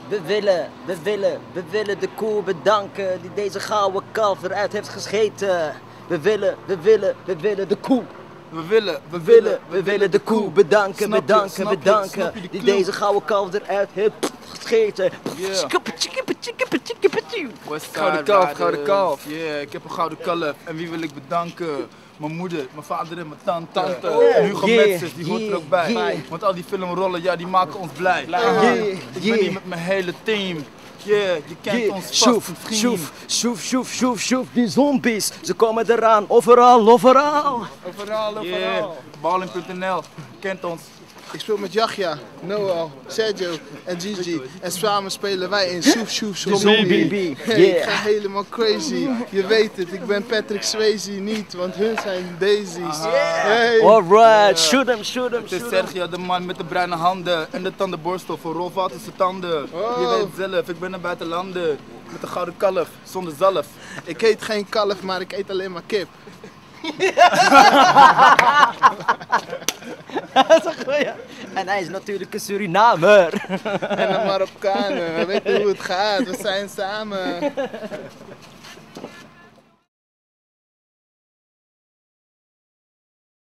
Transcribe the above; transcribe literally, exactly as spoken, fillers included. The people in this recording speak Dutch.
We willen, we willen, we willen de koe bedanken die deze gouden kalf eruit heeft gescheten. We willen, we willen, we willen de koe. We willen, We willen, we willen de koe bedanken, bedanken, bedanken. Die deze gouden kalf eruit heeft gescheten. Gouden kalf, gouden kalf. Yeah, ik heb een gouden kalf. En wie wil ik bedanken? Mijn moeder, mijn vader en mijn tante. tante. Oh, Hugo yeah, Metzers, die hoort er ook bij. yeah. Want al die filmrollen, ja, die maken ons blij. Yeah, Ik ben yeah. hier met mijn hele team. Yeah, je kent Yeah, ons vast, Sjoef, een vriend. sjoef, sjoef, sjoef, sjoef, sjoef, die zombies, ze komen eraan, overal, overal. Overal, overal. Balling punt n l, kent ons. Ik speel met Yachja, Noel, Sergio en Gigi. En samen spelen wij in Sjoef Sjoef Zombie. Zombie. Hey, ik Yeah. ga helemaal crazy. Je weet het, ik ben Patrick Swayze niet, want hun zijn daisies. Hey. Alright, shoot hem, shoot hem, Het is shoot hem. Sergio, de man met de bruine handen en de tandenborstel voor Rolf altijd zijn tanden. Oh. Je weet zelf, ik ben een buitenlander met een gouden kalf, zonder zalf. Ik eet geen kalf, maar ik eet alleen maar kip. Dat is een goeie. En hij is natuurlijk een Surinamer. En een Marokkanen, we weten hoe het gaat, we zijn samen.